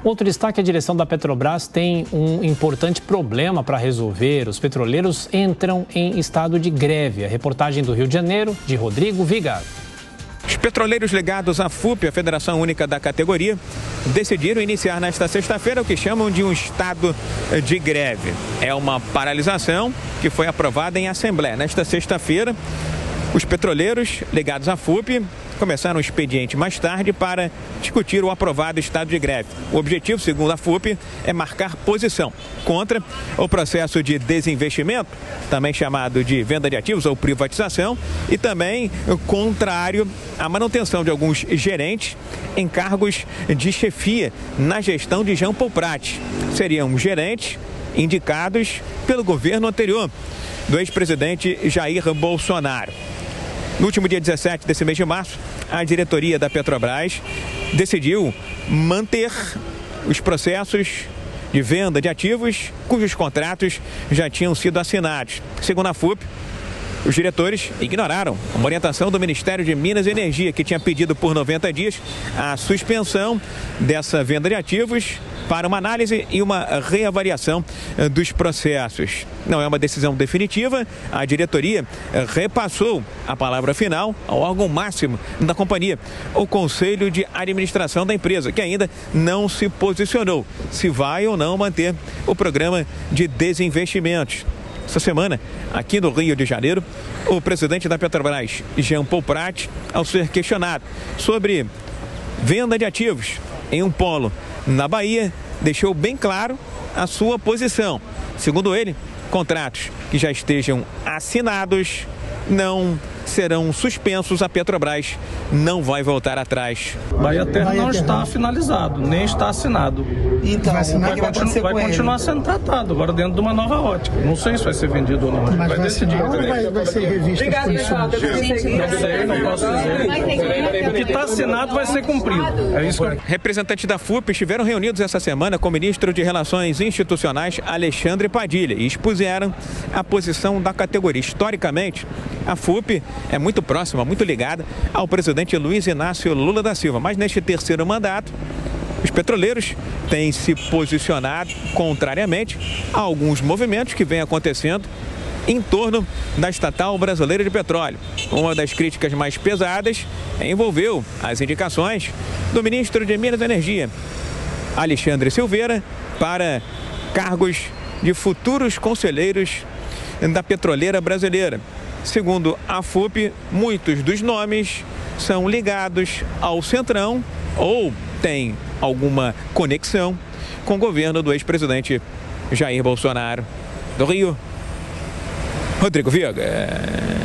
Outro destaque: a direção da Petrobras tem um importante problema para resolver. Os petroleiros entram em estado de greve. A reportagem do Rio de Janeiro, de Rodrigo Viga. Os petroleiros ligados à FUP, a Federação Única da Categoria, decidiram iniciar nesta sexta-feira o que chamam de um estado de greve. É uma paralisação que foi aprovada em Assembleia. Nesta sexta-feira, os petroleiros ligados à FUP começaram o expediente mais tarde para discutir o aprovado estado de greve. O objetivo, segundo a FUP, é marcar posição contra o processo de desinvestimento, também chamado de venda de ativos ou privatização, e também contrário à manutenção de alguns gerentes em cargos de chefia na gestão de Jean Paul Prat. Seriam gerentes indicados pelo governo anterior, do ex-presidente Jair Bolsonaro. No último dia 17 desse mês de março, a diretoria da Petrobras decidiu manter os processos de venda de ativos cujos contratos já tinham sido assinados. Segundo a FUP, os diretores ignoraram uma orientação do Ministério de Minas e Energia, que tinha pedido por 90 dias a suspensão dessa venda de ativos para uma análise e uma reavaliação dos processos. Não é uma decisão definitiva. A diretoria repassou a palavra final ao órgão máximo da companhia, o Conselho de Administração da empresa, que ainda não se posicionou se vai ou não manter o programa de desinvestimentos. Essa semana, aqui no Rio de Janeiro, o presidente da Petrobras, Jean Paul Prat, ao ser questionado sobre venda de ativos em um polo na Bahia, deixou bem claro a sua posição. Segundo ele, contratos que já estejam assinados não serão suspensos. A Petrobras não vai voltar atrás. Bahia Terra não está finalizado, nem está assinado. Então, vai continuar sendo tratado, agora dentro de uma nova ótica. Não sei se vai ser vendido ou não. Mas vai decidir. Vai ser revista. Não sei, não posso dizer. O que está assinado vai ser cumprido. É isso. Representantes da FUP estiveram reunidos essa semana com o ministro de Relações Institucionais, Alexandre Padilha, e expuseram a posição da categoria. Historicamente, a FUP é muito próxima, muito ligada ao presidente Luiz Inácio Lula da Silva. Mas neste terceiro mandato, os petroleiros têm se posicionado contrariamente a alguns movimentos que vêm acontecendo em torno da Estatal Brasileira de Petróleo. Uma das críticas mais pesadas envolveu as indicações do ministro de Minas e Energia, Alexandre Silveira, para cargos de futuros conselheiros da petroleira brasileira. Segundo a FUP, muitos dos nomes são ligados ao Centrão ou têm alguma conexão com o governo do ex-presidente Jair Bolsonaro. Do Rio, Rodrigo Viga.